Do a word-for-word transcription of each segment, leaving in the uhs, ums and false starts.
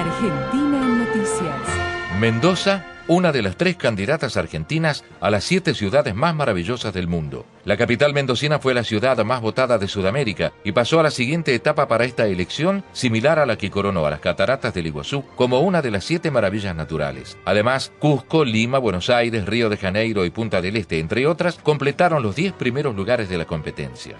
Argentina en Noticias. Mendoza, una de las tres candidatas argentinas a las siete ciudades más maravillosas del mundo. La capital mendocina fue la ciudad más votada de Sudamérica y pasó a la siguiente etapa para esta elección, similar a la que coronó a las cataratas del Iguazú como una de las siete maravillas naturales. Además, Cusco, Lima, Buenos Aires, Río de Janeiro y Punta del Este, entre otras, completaron los diez primeros lugares de la competencia.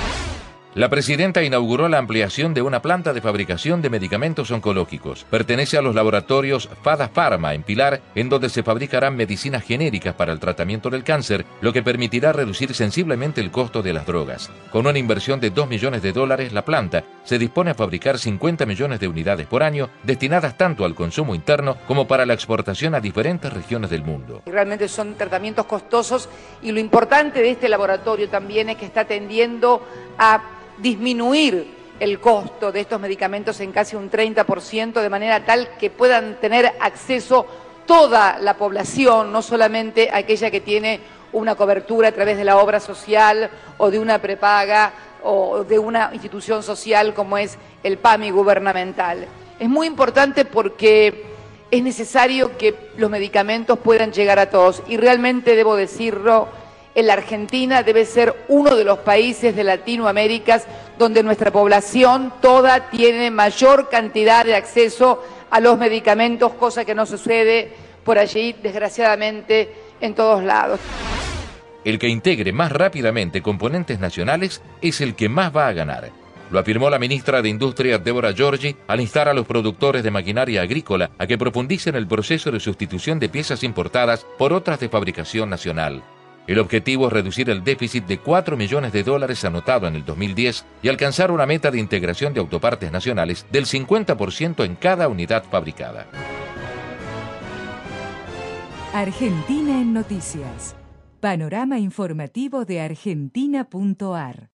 La presidenta inauguró la ampliación de una planta de fabricación de medicamentos oncológicos. Pertenece a los laboratorios Fada Pharma en Pilar, en donde se fabricarán medicinas genéricas para el tratamiento del cáncer, lo que permitirá reducir sensiblemente el costo de las drogas. Con una inversión de dos millones de dólares, la planta se dispone a fabricar cincuenta millones de unidades por año, destinadas tanto al consumo interno como para la exportación a diferentes regiones del mundo. Realmente son tratamientos costosos y lo importante de este laboratorio también es que está tendiendo a disminuir el costo de estos medicamentos en casi un treinta por ciento, de manera tal que puedan tener acceso toda la población, no solamente aquella que tiene una cobertura a través de la obra social o de una prepaga o de una institución social como es el PAMI gubernamental. Es muy importante porque es necesario que los medicamentos puedan llegar a todos y realmente debo decirlo, en la Argentina debe ser uno de los países de Latinoamérica donde nuestra población toda tiene mayor cantidad de acceso a los medicamentos, cosa que no sucede por allí, desgraciadamente, en todos lados. El que integre más rápidamente componentes nacionales es el que más va a ganar. Lo afirmó la ministra de Industria, Débora Giorgi, al instar a los productores de maquinaria agrícola a que profundicen el proceso de sustitución de piezas importadas por otras de fabricación nacional. El objetivo es reducir el déficit de cuatro millones de dólares anotado en el dos mil diez y alcanzar una meta de integración de autopartes nacionales del cincuenta por ciento en cada unidad fabricada. Argentina en Noticias. Panorama informativo de argentina punto ar.